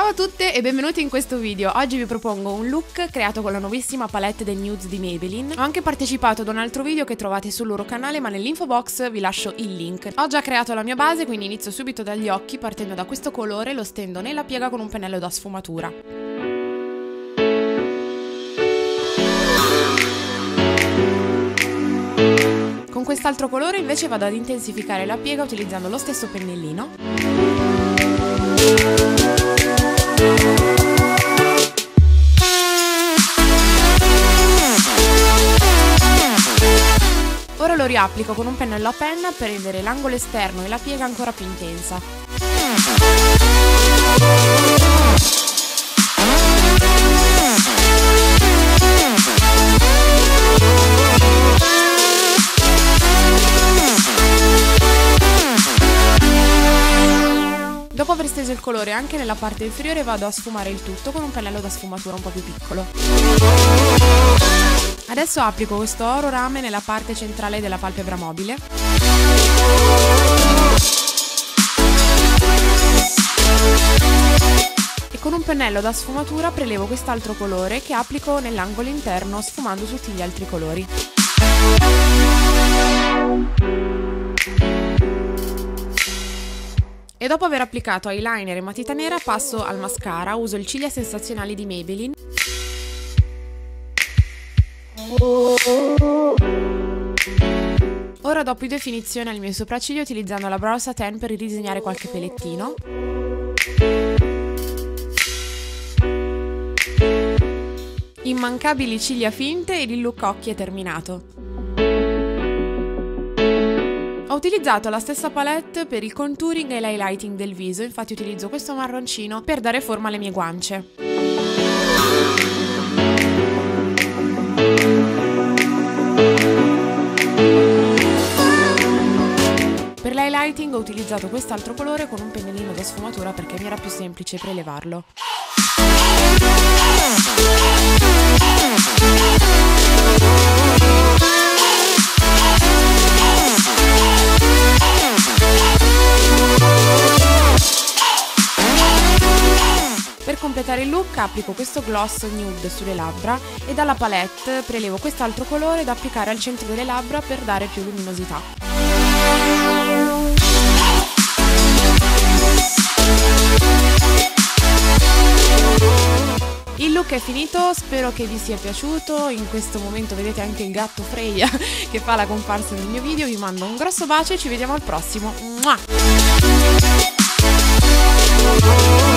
Ciao a tutte e benvenuti in questo video. Oggi vi propongo un look creato con la nuovissima palette dei nudes di Maybelline. Ho anche partecipato ad un altro video che trovate sul loro canale, ma nell'info box vi lascio il link. Ho già creato la mia base, quindi inizio subito dagli occhi. Partendo da questo colore lo stendo nella piega con un pennello da sfumatura. Con quest'altro colore invece vado ad intensificare la piega utilizzando lo stesso pennellino. Ora lo riapplico con un pennello a penna per rendere l'angolo esterno e la piega ancora più intensa. Dopo aver steso il colore anche nella parte inferiore vado a sfumare il tutto con un pennello da sfumatura un po' più piccolo. Adesso applico questo oro rame nella parte centrale della palpebra mobile. E con un pennello da sfumatura prelevo quest'altro colore che applico nell'angolo interno sfumando tutti gli altri colori. E dopo aver applicato eyeliner e matita nera passo al mascara, uso il Ciglia Sensazionali di Maybelline. Ora do più definizione al mio sopracciglio utilizzando la Brow Satin per ridisegnare qualche pelettino. Immancabili ciglia finte ed il look occhi è terminato. Ho utilizzato la stessa palette per il contouring e l'highlighting del viso, infatti utilizzo questo marroncino per dare forma alle mie guance. Per l'highlighting ho utilizzato quest'altro colore con un pennellino da sfumatura perché mi era più semplice prelevarlo. Per completare il look applico questo gloss nude sulle labbra e dalla palette prelevo quest'altro colore da applicare al centro delle labbra per dare più luminosità. Il look è finito, spero che vi sia piaciuto. In questo momento vedete anche il gatto Freya che fa la comparsa nel mio video. Vi mando un grosso bacio e ci vediamo al prossimo. Mua!